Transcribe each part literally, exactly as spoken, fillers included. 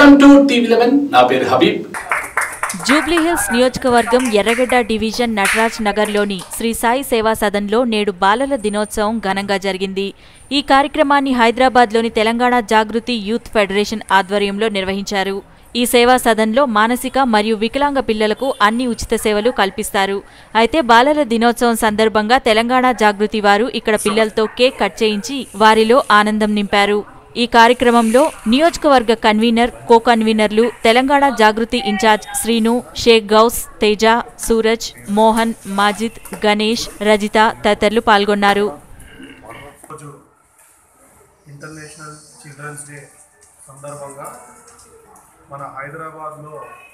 Welcome to TV eleven. నా పేరు Habib. Jubilee hills నియోజకవర్గం ఎర్రగడ్డ డివిజన్ నటరాజ్ నగర్లోని శ్రీ సాయి సేవా సదన్లో నేడు బాలల దినోత్సవం ఘనంగా జరిగింది. ఈ కార్యక్రమాన్ని హైదరాబాద్లోని తెలంగాణ జాగృతి యూత్ ఫెడరేషన్ ఆధ్వర్యంలో నిర్వహించారు. ఈ సేవా సదన్లో మానసిక మరియు వికలాంగ పిల్లలకు అన్ని ఉచిత సేవలు కల్పిస్తారు. అయితే బాలల దినోత్సవం సందర్భంగా తెలంగాణ జాగృతి వారు ఇక్కడ పిల్లలతో కేక్ కట్ చేయించి వారిలో ఆనందం నింపారు. ఈ కార్యక్రమంలో నియోజకవర్గ కన్వీనర్, కో కన్వీనర్లు, తెలంగాణ జాగృతి ఇన్ఛార్జ్ శ్రీను, షేక్ గౌస్, తేజ, సూరజ్, మోహన్, మాజిద్, గణేష్, రజిత తదితరులు పాల్గొన్నారు. ఇంటర్నేషనల్ చిల్డ్రన్స్ డే సందర్భంగా మన హైదరాబాద్లో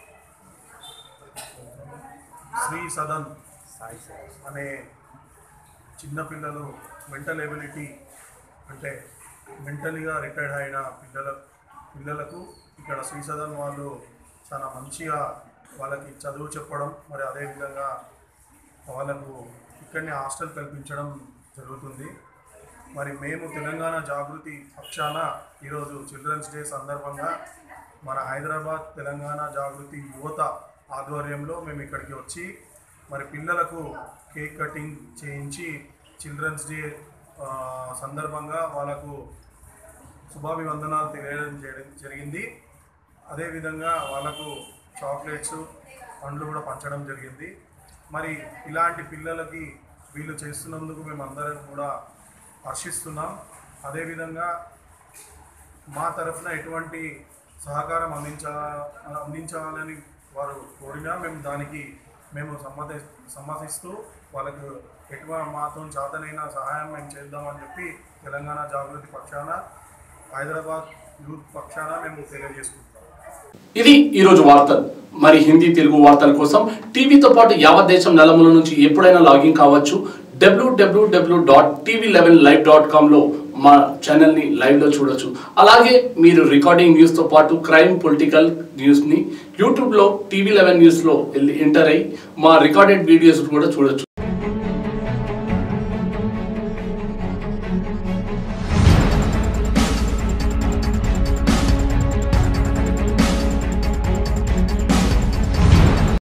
శ్రీ సదన్ అనే చిన్నపిల్లలు మెంటల్ ఎబిలిటీ అంటే మెంటలీగా రిటైర్డ్ అయిన పిల్లల పిల్లలకు ఇక్కడ శ్రీ సదన్ వాళ్ళు చాలా మంచిగా వాళ్ళకి చదువు చెప్పడం, మరి అదేవిధంగా వాళ్ళకు ఇక్కడనే హాస్టల్ కల్పించడం జరుగుతుంది. మరి మేము తెలంగాణ జాగృతి పక్షాన ఈరోజు చిల్డ్రన్స్ డే సందర్భంగా మన హైదరాబాద్ తెలంగాణ జాగృతి యువత ఆధ్వర్యంలో మేము ఇక్కడికి వచ్చి మరి పిల్లలకు కేక్ కటింగ్ చేయించి చిల్డ్రన్స్ డే సందర్భంగా వాళ్ళకు శుభాభివందనాలు తెలియడం జరిగింది. అదేవిధంగా వాళ్ళకు చాక్లెట్స్, పండ్లు కూడా పంచడం జరిగింది. మరి ఇలాంటి పిల్లలకి వీళ్ళు చేస్తున్నందుకు మేము అందరం కూడా హర్షిస్తున్నాం. అదేవిధంగా మా తరఫున ఎటువంటి సహకారం అందించా అందించాలని వారు కోరినా మేము దానికి మేము సమ్మతి సమ్మతిస్తూ వాళ్ళకు ఎటువంటి మాతో చేతనైన సహాయం మేము చేద్దామని చెప్పి తెలంగాణ జాగృతి పక్షాన, హైదరాబాద్ యూత్ పక్షాన మేము తెలియజేసుకుంటాం. ఇది ఈరోజు వార్తలు. మరి హిందీ, తెలుగు వార్తల కోసం టీవీతో పాటు యావత్ దేశం నలుమూల నుంచి ఎప్పుడైనా లాగిన్ కావచ్చు. W W W dot TV eleven live dot కామ్లో మా ఛానల్ని లైవ్లో చూడొచ్చు. అలాగే మీరు రికార్డింగ్ న్యూస్తో పాటు క్రైమ్, పొలిటికల్ న్యూస్ని యూట్యూబ్లో టీవీ లెవెన్ న్యూస్లో వెళ్ళి ఎంటర్ అయ్యి మా రికార్డెడ్ వీడియోస్ కూడా చూడొచ్చు.